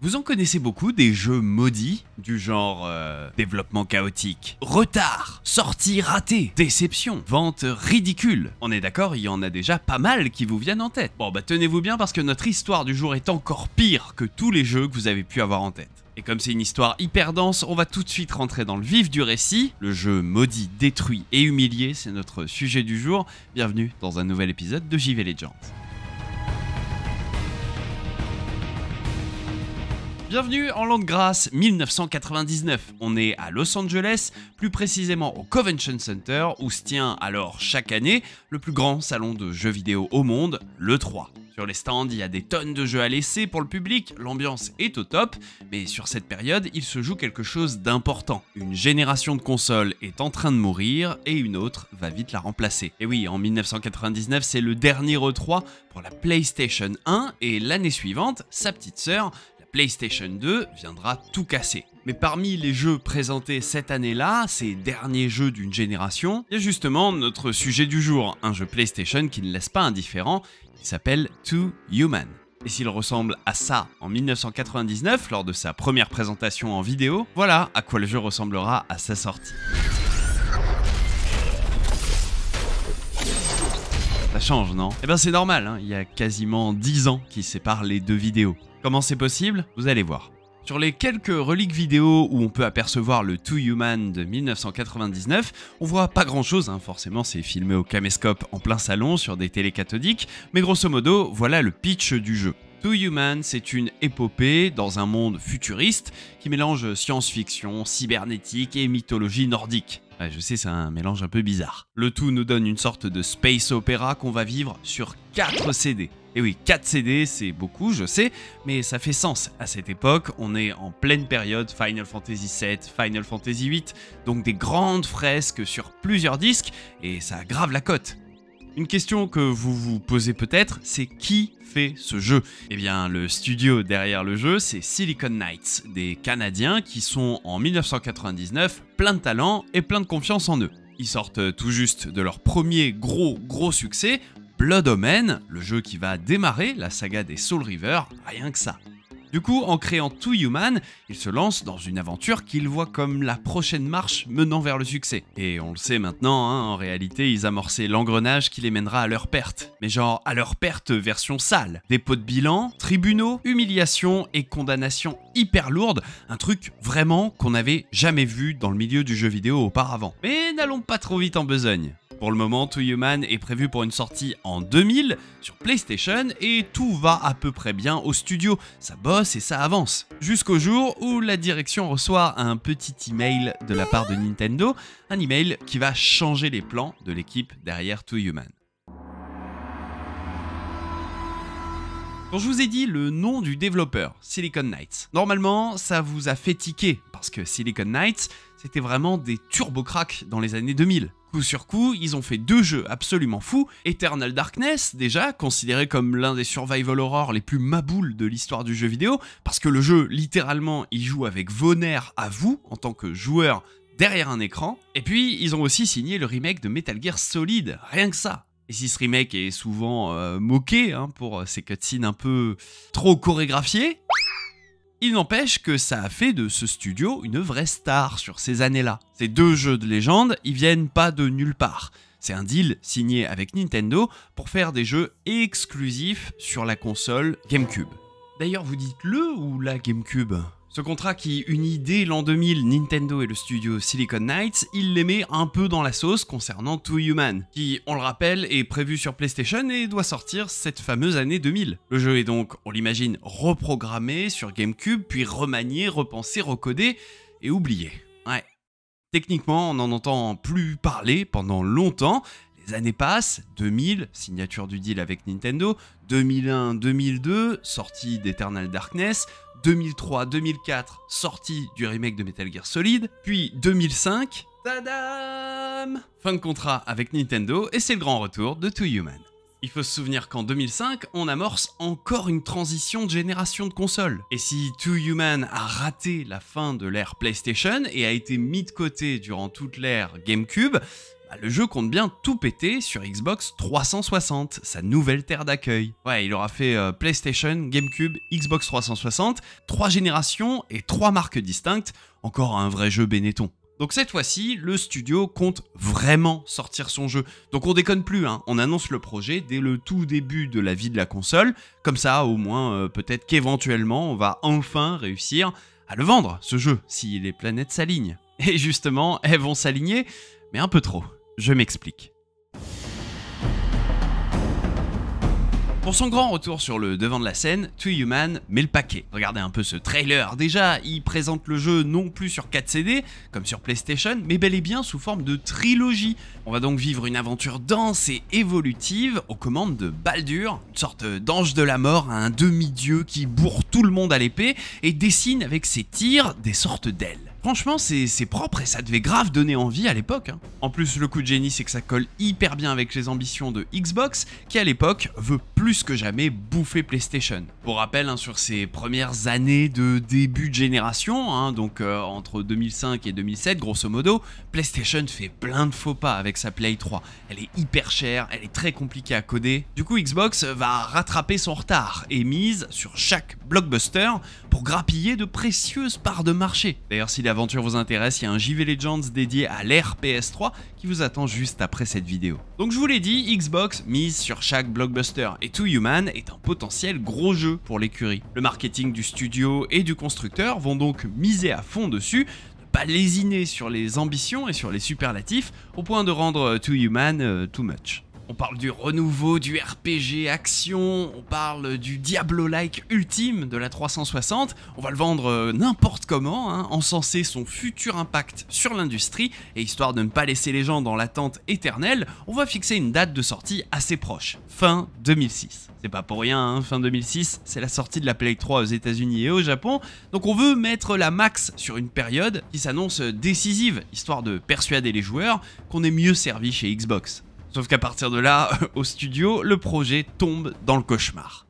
Vous en connaissez beaucoup des jeux maudits, du genre développement chaotique, retard, sortie ratée, déception, vente ridicule. On est d'accord, il y en a déjà pas mal qui vous viennent en tête. Bon bah tenez-vous bien parce que notre histoire du jour est encore pire que tous les jeux que vous avez pu avoir en tête. Et comme c'est une histoire hyper dense, on va tout de suite rentrer dans le vif du récit. Le jeu maudit, détruit et humilié, c'est notre sujet du jour. Bienvenue dans un nouvel épisode de JV Legends. Bienvenue en l'an de grâce 1999, on est à Los Angeles, plus précisément au Convention Center où se tient alors chaque année le plus grand salon de jeux vidéo au monde, l'E3. Sur les stands, il y a des tonnes de jeux à laisser pour le public, l'ambiance est au top, mais sur cette période, il se joue quelque chose d'important. Une génération de consoles est en train de mourir et une autre va vite la remplacer. Et oui, en 1999, c'est le dernier E3 pour la PlayStation 1 et l'année suivante, sa petite sœur, PlayStation 2 viendra tout casser. Mais parmi les jeux présentés cette année-là, ces derniers jeux d'une génération, il y a justement notre sujet du jour, un jeu PlayStation qui ne laisse pas indifférent, il s'appelle Too Human. Et s'il ressemble à ça en 1999, lors de sa première présentation en vidéo, voilà à quoi le jeu ressemblera à sa sortie. Ça change, non? Eh ben c'est normal, hein, il y a quasiment 10 ans qui séparent les deux vidéos. Comment c'est possible? Vous allez voir. Sur les quelques reliques vidéo où on peut apercevoir le Too Human de 1999, on voit pas grand chose, hein. Forcément c'est filmé au caméscope en plein salon sur des télés cathodiques, mais grosso modo, voilà le pitch du jeu. Too Human, c'est une épopée dans un monde futuriste qui mélange science-fiction, cybernétique et mythologie nordique. Ouais, je sais, c'est un mélange un peu bizarre. Le tout nous donne une sorte de space opéra qu'on va vivre sur 4 CD. Et oui, 4 CD, c'est beaucoup, je sais, mais ça fait sens. À cette époque, on est en pleine période Final Fantasy VII, Final Fantasy VIII, donc des grandes fresques sur plusieurs disques, et ça aggrave la cote. Une question que vous vous posez peut-être, c'est qui fait ce jeu? Eh bien, le studio derrière le jeu, c'est Silicon Knights, des Canadiens qui sont en 1999 plein de talent et plein de confiance en eux. Ils sortent tout juste de leur premier gros succès, Blood Omen, le jeu qui va démarrer la saga des Soul River, rien que ça. Du coup, en créant Too Human, ils se lancent dans une aventure qu'ils voient comme la prochaine marche menant vers le succès. Et on le sait maintenant, hein, en réalité, ils amorçaient l'engrenage qui les mènera à leur perte. Mais genre, à leur perte version sale. Dépôt de bilan, tribunaux, humiliation et condamnation hyper lourde. Un truc vraiment qu'on n'avait jamais vu dans le milieu du jeu vidéo auparavant. Mais n'allons pas trop vite en besogne. Pour le moment, Too Human est prévu pour une sortie en 2000 sur PlayStation et tout va à peu près bien au studio. Ça bosse et ça avance. Jusqu'au jour où la direction reçoit un petit email de la part de Nintendo, un email qui va changer les plans de l'équipe derrière Too Human. Quand je vous ai dit le nom du développeur, Silicon Knights, normalement ça vous a fait tiquer parce que Silicon Knights, c'était vraiment des turbo-cracks dans les années 2000. Coup sur coup, ils ont fait 2 jeux absolument fous. Eternal Darkness, déjà, considéré comme l'un des survival horror les plus maboules de l'histoire du jeu vidéo, parce que le jeu, littéralement, il joue avec vos nerfs à vous, en tant que joueur derrière un écran. Et puis, ils ont aussi signé le remake de Metal Gear Solid, rien que ça. Et si ce remake est souvent moqué, hein, pour ses cutscenes un peu trop chorégraphiées, il n'empêche que ça a fait de ce studio une vraie star sur ces années-là. Ces 2 jeux de légende, ils viennent pas de nulle part. C'est un deal signé avec Nintendo pour faire des jeux exclusifs sur la console GameCube. D'ailleurs, vous dites le ou la GameCube ? Ce contrat qui unit dès l'an 2000 Nintendo et le studio Silicon Knights, il les met un peu dans la sauce concernant Too Human, qui, on le rappelle, est prévu sur PlayStation et doit sortir cette fameuse année 2000. Le jeu est donc, on l'imagine, reprogrammé sur GameCube, puis remanié, repensé, recodé et oublié. Ouais. Techniquement, on n'en entend plus parler pendant longtemps. Les années passent, 2000, signature du deal avec Nintendo, 2001-2002, sortie d'Eternal Darkness, 2003-2004, sortie du remake de Metal Gear Solid, puis 2005, tadam, fin de contrat avec Nintendo et c'est le grand retour de Too Human. Il faut se souvenir qu'en 2005, on amorce encore une transition de génération de consoles. Et si Too Human a raté la fin de l'ère PlayStation et a été mis de côté durant toute l'ère GameCube, le jeu compte bien tout péter sur Xbox 360, sa nouvelle terre d'accueil. Ouais, il aura fait PlayStation, GameCube, Xbox 360, 3 générations et 3 marques distinctes, encore un vrai jeu Benetton. Donc cette fois-ci, le studio compte vraiment sortir son jeu. Donc on déconne plus, hein. On annonce le projet dès le tout début de la vie de la console, comme ça au moins peut-être qu'éventuellement on va enfin réussir à le vendre, ce jeu, si les planètes s'alignent. Et justement, elles vont s'aligner, mais un peu trop. Je m'explique. Pour son grand retour sur le devant de la scène, 2Human met le paquet. Regardez un peu ce trailer, déjà, il présente le jeu non plus sur 4 CD, comme sur PlayStation, mais bel et bien sous forme de trilogie. On va donc vivre une aventure dense et évolutive aux commandes de Baldur, une sorte d'ange de la mort, un demi-dieu qui bourre tout le monde à l'épée et dessine avec ses tirs des sortes d'ailes. Franchement, c'est propre et ça devait grave donner envie à l'époque. Hein. En plus, le coup de génie, c'est que ça colle hyper bien avec les ambitions de Xbox, qui à l'époque veut plus que jamais bouffer PlayStation. Pour rappel, hein, sur ses premières années de début de génération, hein, donc entre 2005 et 2007, grosso modo, PlayStation fait plein de faux pas avec sa Play 3. Elle est hyper chère, elle est très compliquée à coder. Du coup, Xbox va rattraper son retard et mise sur chaque blockbuster pour grappiller de précieuses parts de marché. D'ailleurs, si l'aventure vous intéresse, il y a un JV Legends dédié à l'ère PS3 qui vous attend juste après cette vidéo. Donc je vous l'ai dit, Xbox mise sur chaque blockbuster et 2Human est un potentiel gros jeu pour l'écurie. Le marketing du studio et du constructeur vont donc miser à fond dessus, ne pas lésiner sur les ambitions et sur les superlatifs au point de rendre 2Human too much. On parle du renouveau du RPG action, on parle du Diablo-like ultime de la 360, on va le vendre n'importe comment, hein, encenser son futur impact sur l'industrie, et histoire de ne pas laisser les gens dans l'attente éternelle, on va fixer une date de sortie assez proche, fin 2006. C'est pas pour rien, hein, fin 2006, c'est la sortie de la Play 3 aux États-Unis et au Japon, donc on veut mettre la max sur une période qui s'annonce décisive, histoire de persuader les joueurs qu'on est mieux servi chez Xbox. Sauf qu'à partir de là, au studio, le projet tombe dans le cauchemar.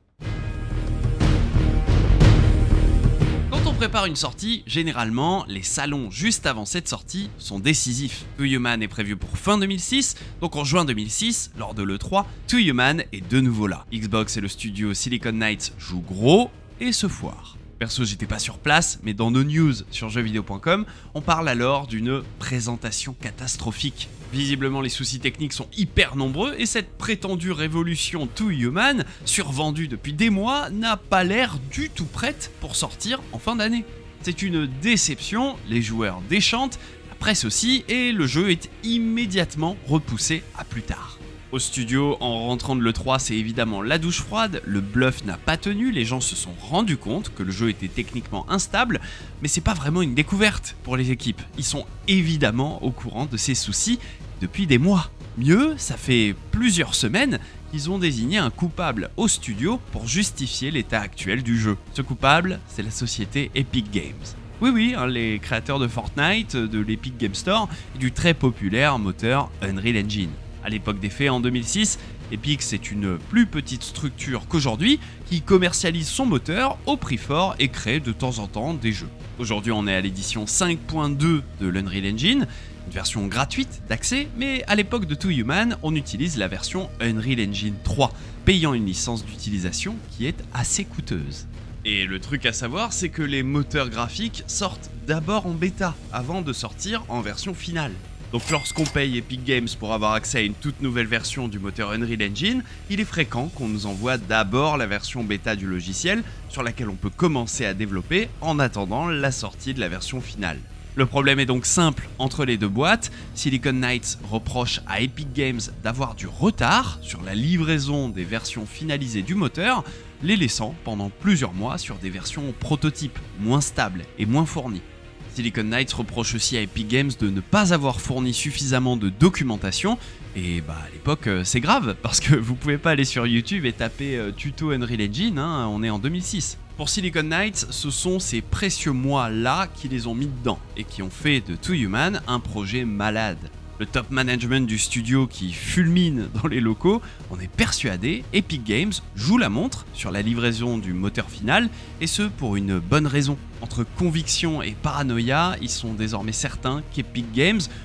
Quand on prépare une sortie, généralement, les salons juste avant cette sortie sont décisifs. 2Human est prévu pour fin 2006, donc en juin 2006, lors de l'E3, 2Human est de nouveau là. Xbox et le studio Silicon Knights jouent gros et se foirent. Perso, j'étais pas sur place, mais dans nos news sur jeuxvideo.com, on parle alors d'une présentation catastrophique. Visiblement, les soucis techniques sont hyper nombreux et cette prétendue révolution 2Human, survendue depuis des mois, n'a pas l'air du tout prête pour sortir en fin d'année. C'est une déception, les joueurs déchantent, la presse aussi, et le jeu est immédiatement repoussé à plus tard. Au studio, en rentrant de l'E3, c'est évidemment la douche froide, le bluff n'a pas tenu, les gens se sont rendus compte que le jeu était techniquement instable, mais c'est pas vraiment une découverte pour les équipes. Ils sont évidemment au courant de ces soucis depuis des mois. Mieux, ça fait plusieurs semaines qu'ils ont désigné un coupable au studio pour justifier l'état actuel du jeu. Ce coupable, c'est la société Epic Games. Oui, hein, les créateurs de Fortnite, de l'Epic Game Store et du très populaire moteur Unreal Engine. À l'époque des faits, en 2006, Epic c'est une plus petite structure qu'aujourd'hui qui commercialise son moteur au prix fort et crée de temps en temps des jeux. Aujourd'hui on est à l'édition 5.2 de l'Unreal Engine, une version gratuite d'accès, mais à l'époque de 2Human, on utilise la version Unreal Engine 3, payant une licence d'utilisation qui est assez coûteuse. Et le truc à savoir, c'est que les moteurs graphiques sortent d'abord en bêta, avant de sortir en version finale. Donc lorsqu'on paye Epic Games pour avoir accès à une toute nouvelle version du moteur Unreal Engine, il est fréquent qu'on nous envoie d'abord la version bêta du logiciel sur laquelle on peut commencer à développer en attendant la sortie de la version finale. Le problème est donc simple entre les deux boîtes, Silicon Knights reproche à Epic Games d'avoir du retard sur la livraison des versions finalisées du moteur, les laissant pendant plusieurs mois sur des versions prototypes, moins stables et moins fournies. Silicon Knights reproche aussi à Epic Games de ne pas avoir fourni suffisamment de documentation, et à l'époque c'est grave, parce que vous pouvez pas aller sur YouTube et taper tuto Unreal Engine, hein, on est en 2006. Pour Silicon Knights, ce sont ces précieux mois-là qui les ont mis dedans, et qui ont fait de 2Human un projet malade. Le top management du studio qui fulmine dans les locaux, on est persuadé, Epic Games joue la montre sur la livraison du moteur final, et ce pour une bonne raison. Entre conviction et paranoïa, ils sont désormais certains qu'Epic Games veut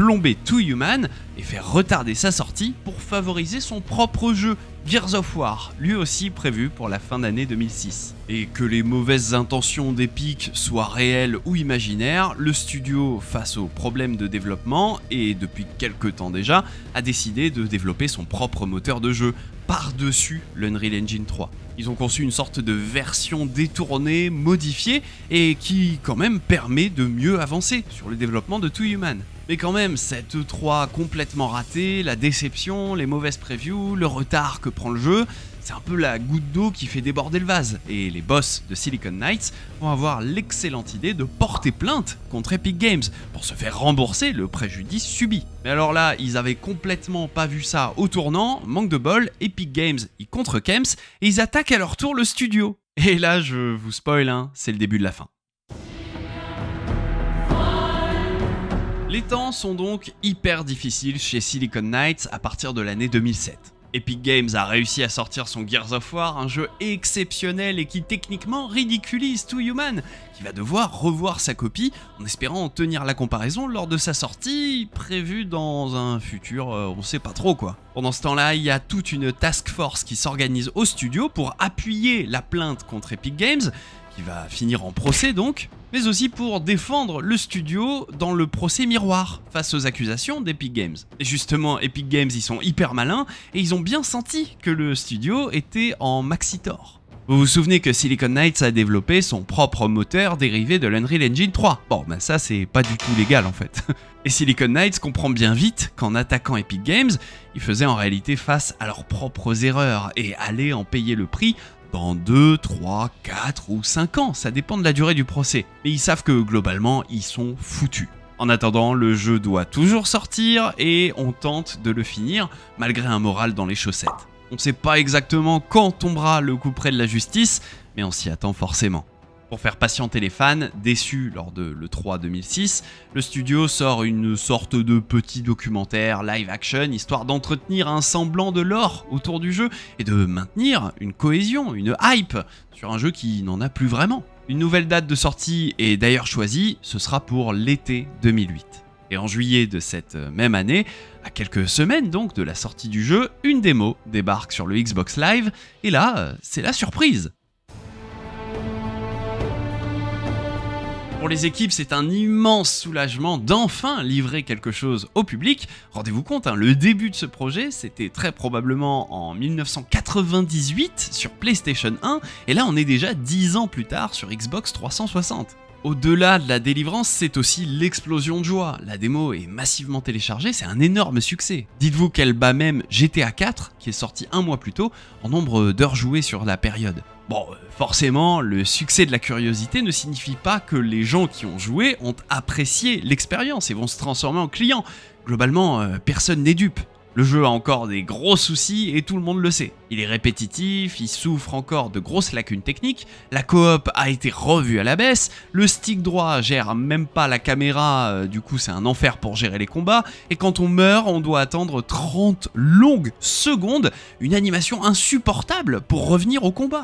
plomber Two Human et faire retarder sa sortie pour favoriser son propre jeu, Gears of War, lui aussi prévu pour la fin d'année 2006. Et que les mauvaises intentions d'Epic soient réelles ou imaginaires, le studio, face aux problèmes de développement, et depuis quelques temps déjà, a décidé de développer son propre moteur de jeu, par-dessus l'Unreal Engine 3. Ils ont conçu une sorte de version détournée, modifiée, et qui quand même permet de mieux avancer sur le développement de Two Human. Mais quand même, cette E3 complètement ratée, la déception, les mauvaises previews, le retard que prend le jeu, c'est un peu la goutte d'eau qui fait déborder le vase. Et les boss de Silicon Knights vont avoir l'excellente idée de porter plainte contre Epic Games pour se faire rembourser le préjudice subi. Mais alors là, ils avaient complètement pas vu ça au tournant, manque de bol, Epic Games y contre-Kems et ils attaquent à leur tour le studio. Et là, je vous spoil, hein, c'est le début de la fin. Les temps sont donc hyper difficiles chez Silicon Knights à partir de l'année 2007. Epic Games a réussi à sortir son Gears of War, un jeu exceptionnel et qui techniquement ridiculise Two Human, qui va devoir revoir sa copie en espérant tenir la comparaison lors de sa sortie, prévue dans un futur, on sait pas trop quoi. Pendant ce temps-là, il y a toute une task force qui s'organise au studio pour appuyer la plainte contre Epic Games, qui va finir en procès donc, mais aussi pour défendre le studio dans le procès miroir face aux accusations d'Epic Games. Et justement, Epic Games, ils sont hyper malins et ils ont bien senti que le studio était en maxi-tort. Vous vous souvenez que Silicon Knights a développé son propre moteur dérivé de l'Unreal Engine 3. Bon, ben ça c'est pas du tout légal en fait. Et Silicon Knights comprend bien vite qu'en attaquant Epic Games, ils faisaient en réalité face à leurs propres erreurs et allaient en payer le prix dans 2, 3, 4 ou 5 ans, ça dépend de la durée du procès. Mais ils savent que globalement, ils sont foutus. En attendant, le jeu doit toujours sortir et on tente de le finir malgré un moral dans les chaussettes. On ne sait pas exactement quand tombera le coup près de la justice, mais on s'y attend forcément. Pour faire patienter les fans, déçus lors de l'E3 2006, le studio sort une sorte de petit documentaire live action, histoire d'entretenir un semblant de lore autour du jeu et de maintenir une cohésion, une hype sur un jeu qui n'en a plus vraiment. Une nouvelle date de sortie est d'ailleurs choisie, ce sera pour l'été 2008. Et en juillet de cette même année, à quelques semaines donc de la sortie du jeu, une démo débarque sur le Xbox Live, et là, c'est la surprise. Pour les équipes, c'est un immense soulagement d'enfin livrer quelque chose au public. Rendez-vous compte, hein, le début de ce projet, c'était très probablement en 1998 sur PlayStation 1, et là on est déjà 10 ans plus tard sur Xbox 360. Au-delà de la délivrance, c'est aussi l'explosion de joie. La démo est massivement téléchargée, c'est un énorme succès. Dites-vous qu'elle bat même GTA 4, qui est sorti un mois plus tôt, en nombre d'heures jouées sur la période. Bon, forcément, le succès de la curiosité ne signifie pas que les gens qui ont joué ont apprécié l'expérience et vont se transformer en clients. Globalement, personne n'est dupe. Le jeu a encore des gros soucis et tout le monde le sait. Il est répétitif, il souffre encore de grosses lacunes techniques, la coop a été revue à la baisse, le stick droit gère même pas la caméra, du coup c'est un enfer pour gérer les combats, et quand on meurt, on doit attendre 30 longues secondes, une animation insupportable pour revenir au combat.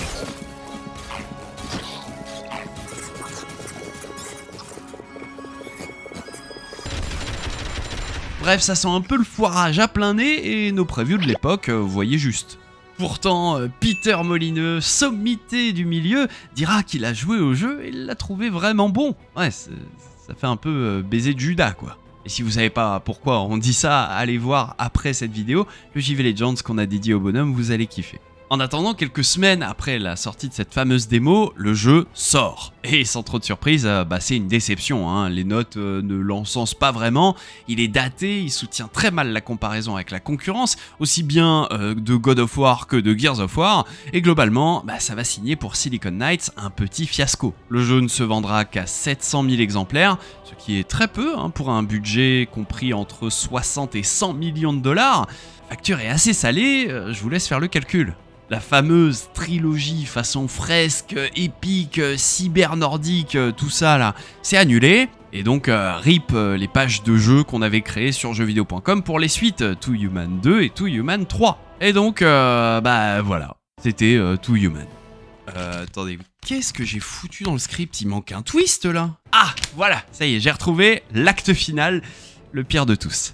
Bref, ça sent un peu le foirage à plein nez et nos previews de l'époque, vous voyez juste. Pourtant, Peter Molineux, sommité du milieu, dira qu'il a joué au jeu et l'a trouvé vraiment bon. Ouais, ça fait un peu baiser de Judas quoi. Et si vous savez pas pourquoi on dit ça, allez voir après cette vidéo le JV Legends qu'on a dédié au bonhomme, vous allez kiffer. En attendant, quelques semaines après la sortie de cette fameuse démo, le jeu sort. Et sans trop de surprise, c'est une déception, hein. Les notes ne l'encensent pas vraiment, il est daté, il soutient très mal la comparaison avec la concurrence, aussi bien de God of War que de Gears of War, et globalement, ça va signer pour Silicon Knights un petit fiasco. Le jeu ne se vendra qu'à 700 000 exemplaires, ce qui est très peu hein, pour un budget compris entre 60 et 100 millions de dollars. La facture est assez salée, je vous laisse faire le calcul. La fameuse trilogie façon fresque, épique, cyber nordique, tout ça là, c'est annulé. Et donc RIP les pages de jeu qu'on avait créées sur jeuxvideo.com pour les suites Two Human 2 et Two Human 3. Et donc voilà, c'était Two Human. Attendez, qu'est-ce que j'ai foutu dans le script? Il manque un twist là. Ah, voilà, ça y est, j'ai retrouvé l'acte final. le pire de tous.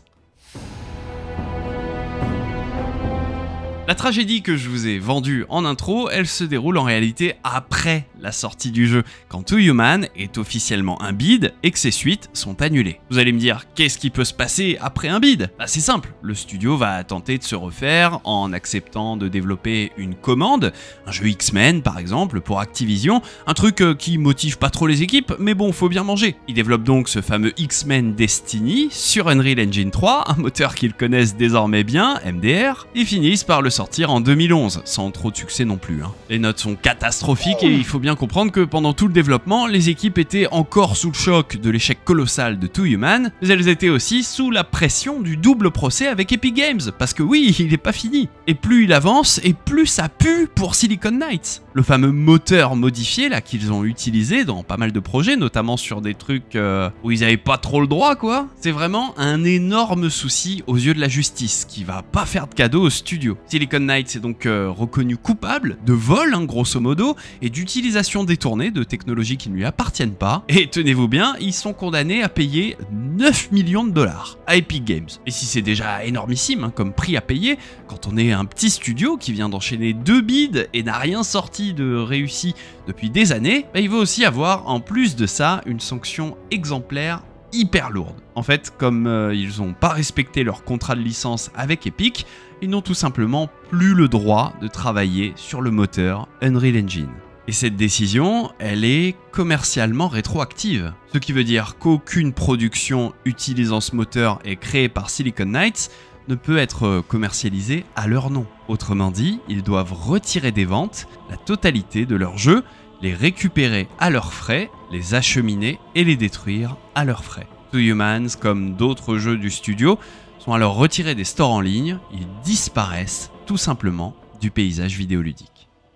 La tragédie que je vous ai vendue en intro, elle se déroule en réalité après la sortie du jeu, quand Too Human est officiellement un bid et que ses suites sont annulées. Vous allez me dire, qu'est-ce qui peut se passer après un bid? Bah c'est simple, le studio va tenter de se refaire en acceptant de développer une commande, un jeu X-Men par exemple pour Activision, un truc qui motive pas trop les équipes, mais bon, faut bien manger. Ils développent donc ce fameux X-Men Destiny sur Unreal Engine 3, un moteur qu'ils connaissent désormais bien, MDR, et finissent par le sortir en 2011, sans trop de succès non plus. Les notes sont catastrophiques et il faut bien comprendre que pendant tout le développement, les équipes étaient encore sous le choc de l'échec colossal de Too Human, mais elles étaient aussi sous la pression du double procès avec Epic Games, parce que oui, il est pas fini. Et plus il avance, et plus ça pue pour Silicon Knights. Le fameux moteur modifié là qu'ils ont utilisé dans pas mal de projets, notamment sur des trucs où ils avaient pas trop le droit quoi, c'est vraiment un énorme souci aux yeux de la justice, qui va pas faire de cadeau au studio. Silicon Knights est donc reconnu coupable de vol, grosso modo, et d'utilisation détournée de technologies qui ne lui appartiennent pas. Et tenez-vous bien, ils sont condamnés à payer 9 millions de dollars à Epic Games. Et si c'est déjà énormissime comme prix à payer, quand on est un petit studio qui vient d'enchaîner 2 bids et n'a rien sorti de réussi depuis des années, il va aussi avoir en plus de ça une sanction exemplaire hyper lourde. En fait, comme ils n'ont pas respecté leur contrat de licence avec Epic, ils n'ont tout simplement plus le droit de travailler sur le moteur Unreal Engine. Et cette décision, elle est commercialement rétroactive. Ce qui veut dire qu'aucune production utilisant ce moteur et créée par Silicon Knights ne peut être commercialisée à leur nom. Autrement dit, ils doivent retirer des ventes la totalité de leurs jeux, les récupérer à leurs frais, les acheminer et les détruire à leurs frais. Too Humans, comme d'autres jeux du studio, sont alors retirés des stores en ligne, ils disparaissent tout simplement du paysage vidéoludique.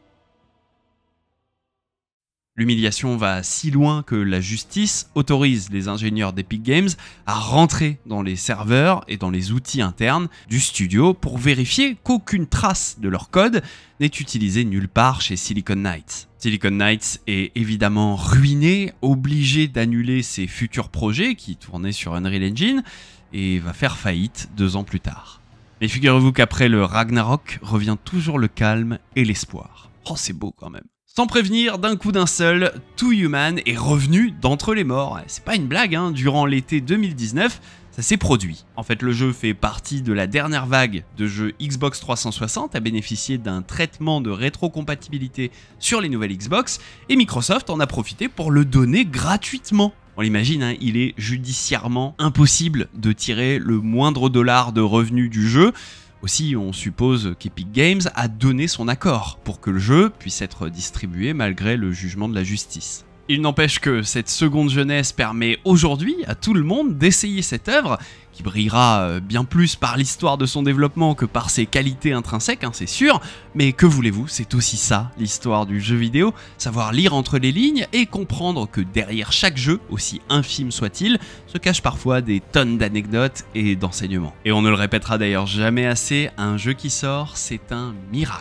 L'humiliation va si loin que la justice autorise les ingénieurs d'Epic Games à rentrer dans les serveurs et dans les outils internes du studio pour vérifier qu'aucune trace de leur code n'est utilisée nulle part chez Silicon Knights. Silicon Knights est évidemment ruiné, obligé d'annuler ses futurs projets qui tournaient sur Unreal Engine et va faire faillite 2 ans plus tard. Mais figurez-vous qu'après le Ragnarok revient toujours le calme et l'espoir. Oh, c'est beau quand même. Sans prévenir, d'un coup d'un seul, Too Human est revenu d'entre les morts. C'est pas une blague, durant l'été 2019, ça s'est produit. En fait, le jeu fait partie de la dernière vague de jeux Xbox 360 à bénéficier d'un traitement de rétrocompatibilité sur les nouvelles Xbox, et Microsoft en a profité pour le donner gratuitement. On l'imagine, il est judiciairement impossible de tirer le moindre dollar de revenus du jeu. Aussi, on suppose qu'Epic Games a donné son accord pour que le jeu puisse être distribué malgré le jugement de la justice. Il n'empêche que cette seconde jeunesse permet aujourd'hui à tout le monde d'essayer cette œuvre, qui brillera bien plus par l'histoire de son développement que par ses qualités intrinsèques, c'est sûr, mais que voulez-vous, c'est aussi ça l'histoire du jeu vidéo, savoir lire entre les lignes et comprendre que derrière chaque jeu, aussi infime soit-il, se cachent parfois des tonnes d'anecdotes et d'enseignements. Et on ne le répétera d'ailleurs jamais assez, un jeu qui sort, c'est un miracle.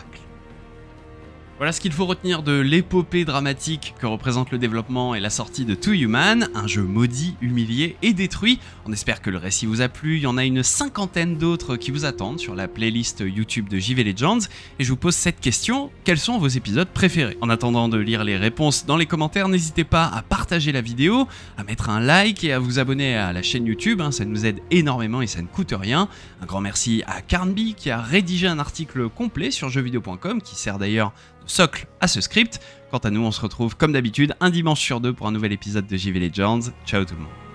Voilà ce qu'il faut retenir de l'épopée dramatique que représente le développement et la sortie de Too Human, un jeu maudit, humilié et détruit. On espère que le récit vous a plu, il y en a une 50aine d'autres qui vous attendent sur la playlist YouTube de JV Legends, et je vous pose cette question, quels sont vos épisodes préférés? En attendant de lire les réponses dans les commentaires, n'hésitez pas à partager la vidéo, à mettre un like et à vous abonner à la chaîne YouTube, ça nous aide énormément et ça ne coûte rien. Un grand merci à Carnby qui a rédigé un article complet sur jeuxvideo.com qui sert d'ailleurs socle à ce script. Quant à nous, on se retrouve comme d'habitude un dimanche sur 2 pour un nouvel épisode de JV Legends. Ciao tout le monde.